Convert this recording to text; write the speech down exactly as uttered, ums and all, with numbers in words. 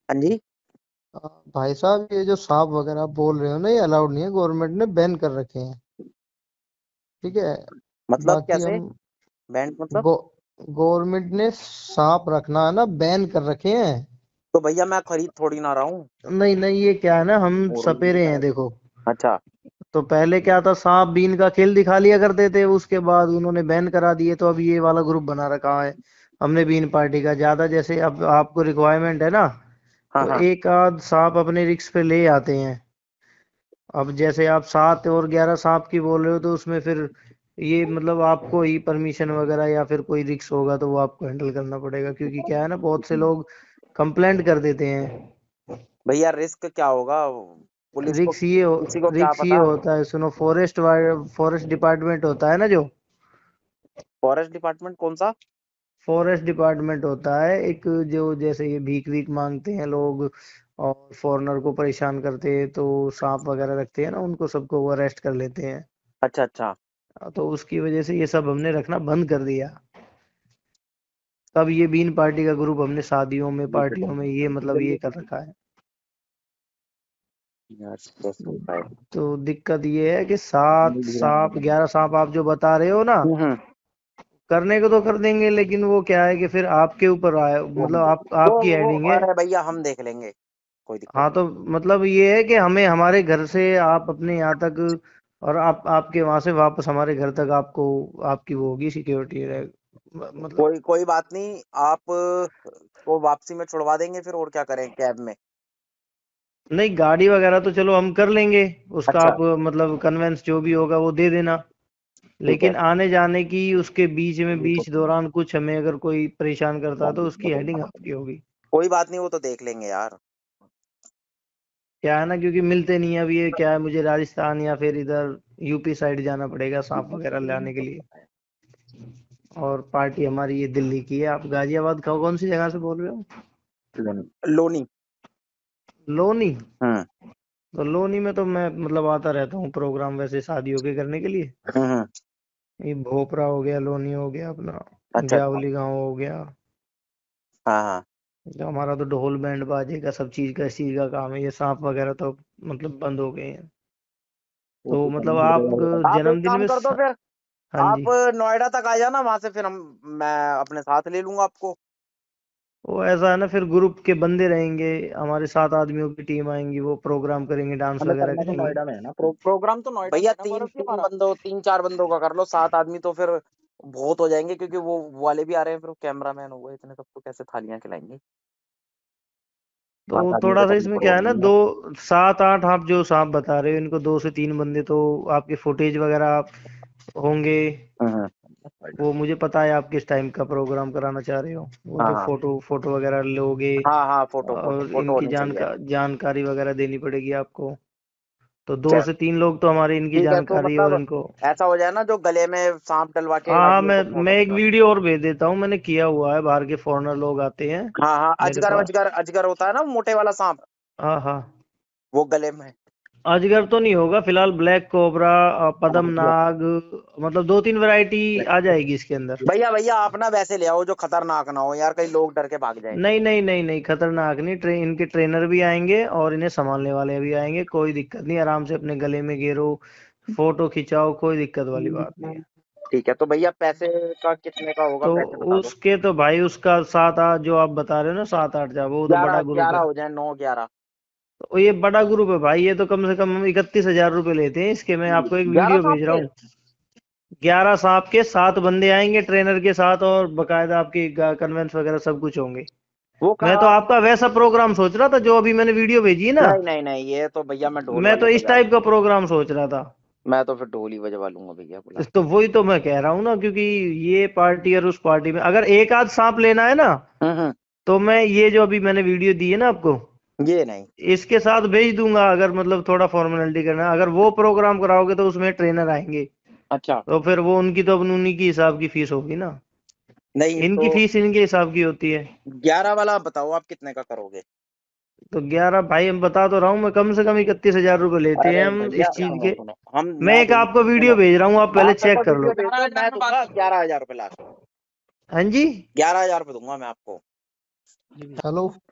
हाँ जी। आ, भाई साहब ये जो सांप वगैरह आप बोल रहे हो ना, ये अलाउड नहीं है, गवर्नमेंट ने बैन कर रखे हैं। ठीक है। मतलब बाकी कैसे? हम बैंड मतलब? गो गवर्नमेंट ने सांप रखना है ना बैन कर रखे हैं। तो भैया मैं खरीद थोड़ी ना रहा हूँ। नहीं नहीं, ये क्या है ना, हम सपेरे हैं देखो। अच्छा। तो पहले क्या था, सांप बीन का खेल दिखा लिया करते थे, उसके बाद उन्होंने बैन करा दिए, तो अब ये वाला ग्रुप बना रखा है हमने बीन पार्टी का। ज्यादा जैसे अब आपको रिक्वायरमेंट है ना, हाँ तो हाँ। एक आध सांप अपने रिक्स पे ले आते हैं। अब जैसे आप सात और ग्यारह सांप की बोल रहे हो, तो उसमें फिर ये मतलब आपको ही परमिशन वगैरह या फिर कोई रिक्स होगा तो वो आपको हैंडल करना पड़ेगा, क्योंकि क्या है ना, बहुत से लोग कंप्लेंट कर देते हैं। भैया रिस्क क्या होगा? पुलिस को रिक्स ये किसी को क्या रिक्स ये पता। होता है, सुनो, फॉरेस्ट फॉरेस्ट डिपार्टमेंट होता है ना जो, फॉरेस्ट डिपार्टमेंट कौन सा? फॉरेस्ट डिपार्टमेंट होता है एक, जो जैसे ये भीख वीख मांगते हैं लोग और फॉरेनर को परेशान करते हैं, तो सांप वगैरह रखते हैं ना, उनको सबको वो अरेस्ट कर लेते हैं। अच्छा अच्छा। तो उसकी वजह से ये सब हमने रखना बंद कर दिया। तब ये बीन पार्टी का ग्रुप हमने शादियों में पार्टियों में ये मतलब ये कर रखा है। यार दस रुपए। तो दिक्कत ये है कि सात सांप ग्यारह सांप आप जो बता रहे हो ना, हम्म। करने को तो कर देंगे, लेकिन वो क्या है कि फिर आपके ऊपर आए, मतलब आप वो आपकी वो हेडिंग है। अरे भैया हम देख लेंगे। कोई दिक्कत हाँ, नहीं। तो मतलब ये है कि हमें हमारे घर से आप अपने यहाँ तक, और आप आपके वहां से वापस हमारे घर तक आपको आपकी वो होगी सिक्योरिटी रहे, मतलब। कोई कोई बात नहीं। आप को वापसी में छुड़वा देंगे फिर, और क्या करें कैब में। नहीं, गाड़ी वगैरह तो चलो हम कर लेंगे, उसका अच्छा। आप मतलब कन्वेंस जो भी होगा वो दे देना। ठीक है। लेकिन आने जाने की उसके बीच में बीच दौरान कुछ हमें अगर कोई परेशान करता है तो उसकी हेडिंग आपकी होगी। कोई बात नहीं, वो तो देख लेंगे यार। क्या है ना, क्योंकि मिलते नहीं है, अब ये क्या है, मुझे राजस्थान या फिर इधर यूपी साइड जाना पड़ेगा सांप वगैरह लाने के लिए। और पार्टी हमारी ये दिल्ली की है। आप गाजियाबाद का कौन सी जगह से बोल रहे हो? लोनी। लोनी। हम्म तो लोनी में तो मैं मतलब आता रहता हूँ प्रोग्राम वैसे शादियों के करने के लिए। हम्म हम्म। ये भोपरा हो गया, लोनी हो गया अपना, अच्छा अच्छा। ग्यावली गांव हो गया। हाँ हाँ। जो हमारा तो ढोल बैंड बाजे का सब चीज का इस चीज का काम है, ये सांप वगैरह तो मतलब बंद हो गए हैं। तो मतलब आप आप एक जन्मदिन काम में कर दो स... फिर। हाँ आप जी। नोएडा तक आ जाना, वहां से फिर हम मैं अपने साथ ले लूंगा आपको। वो ऐसा है ना, फिर ग्रुप के बंदे रहेंगे, हमारे सात आदमियों की टीम आएंगी, वो प्रोग्राम करेंगे, डांस हमें वगैरह करना तो करेंगे। नोएडा में है ना, प्रो, प्रोग्राम तो नोएडा भैया। में है ना, तीन बर्फ तीन बंदों तीन चार बंदों का कर लो, सात आदमी तो फिर बहुत हो जाएंगे, क्योंकि वो वो वाले भी आ रहे हैं, फिर कैमरा मैन हो गए, इतने सबको कैसे थालियां खिलाएंगे। तो सात आदमी थोड़ा को सा करना इसमें क्या है ना, पड़ेगा। दो सात आठ आप जो सांप बता रहे हो, इनको दो से तीन बंदे तो आपके फुटेज वगैरह आप होंगे। हम्म। वो मुझे पता है आप किस टाइम का प्रोग्राम कराना चाह रहे हो, वो हाँ जो हाँ फोटो फोटो वगैरह लोगे, हाँ हाँ। फोटो फोटो और फोटो इनकी होनी चाहिए। जानका जानकारी वगैरह देनी पड़ेगी आपको। तो दो चल से तीन लोग तो हमारे इनकी ठीक है, तो जानकारी और मतलब इनको। ऐसा हो जाए ना, जो गले में सांप डलवा के हाँ हाँ, गाड़ियों मैं को फोटो मैं एक खिंचवानी। वीडियो और भेज देता हूँ, मैंने किया हुआ है, बाहर के फॉरेनर लोग आते हैं हाँ हाँ, मेरे अजगर पास। अजगर अजगर होता है ना, मोटे वाला सांप। हाँ हाँ। वो गले में। अजगर तो नहीं होगा फिलहाल, ब्लैक कोबरा, पदम नाग, मतलब दो तीन वैरायटी आ जाएगी इसके अंदर। भैया भैया आप ना वैसे ले आओ जो खतरनाक ना हो यार, कई लोग डर के भाग जाए। नहीं नहीं नहीं नहीं, खतरनाक नहीं, ट्रे, इनके ट्रेनर भी आएंगे और इन्हें संभालने वाले भी आएंगे, कोई दिक्कत नहीं, आराम से अपने गले में घेरो, फोटो खिंचाओ, कोई दिक्कत वाली बात नहीं है। ठीक है, तो भैया पैसे का कितने का होगा, तो पैसे बता दो। उसके तो भाई उसका सात आठ जो आप बता रहे हो ना, सात आठ जा, वो तो ग्यारह बड़ा ग्रुप ग्यारह है। हो जाए, नौ ग्यारह। तो ये बड़ा ग्रुप है भाई, ये तो कम से कम हम इकतीस हजार रुपये लेते हैं इसके, मैं आपको एक ग्यारह वीडियो सांप भेज रहा के? हूँ। ग्यारह सांप के सात बंदे आएंगे ट्रेनर के साथ, और बकायदा आपकी कन्वेंस वगैरह सब कुछ होंगे। वो मैं कहा? तो आपका वैसा प्रोग्राम सोच रहा था जो अभी मैंने वीडियो भेजी है ना। नहीं नहीं नहीं, ये तो भैया मैं ढोल मैं तो वाले इस बजा टाइप का लूंगा। प्रोग्राम सोच रहा था। मैं तो फिर ढोल ही बजवा लूंगा भैया, बुला के। तो वही तो मैं कह रहा हूँ ना, क्योंकि ये पार्टी और उस पार्टी में अगर एक आध सांप लेना है ना, हम्म तो मैं ये जो अभी मैंने वीडियो दी है ना आपको, हम्म। ये नहीं। इसके साथ भेज दूंगा, अगर मतलब थोड़ा फॉर्मेलिटी करना है। अगर वो प्रोग्राम कराओगे तो उसमें ट्रेनर आएंगे, अच्छा। तो फिर वो उनकी तो अपनी उन्हीं की हिसाब की फीस होगी ना। नहीं इनकी तो फीस इनके हिसाब की होती है। ग्यारह वाला बताओ, आप कितने का करोगे? तो ग्यारह भाई, हम बता तो रहा हूँ, मैं कम से कम इकतीस हजार रुपये लेते अरे हैं हम भैया इस चीज सुनो के। सुनो, हम मैं मैं एक दूंगा, आपको वीडियो सुनो। भेज रहा हूँ, आप पहले आप मेरे चेक को कर लो। वीडियो भेज दो, मैं दूंगा ग्यारह हजार रुपये लास्ट। हाँ जी। ग्यारह हजार रुपये दूंगा मैं आपको। हेलो।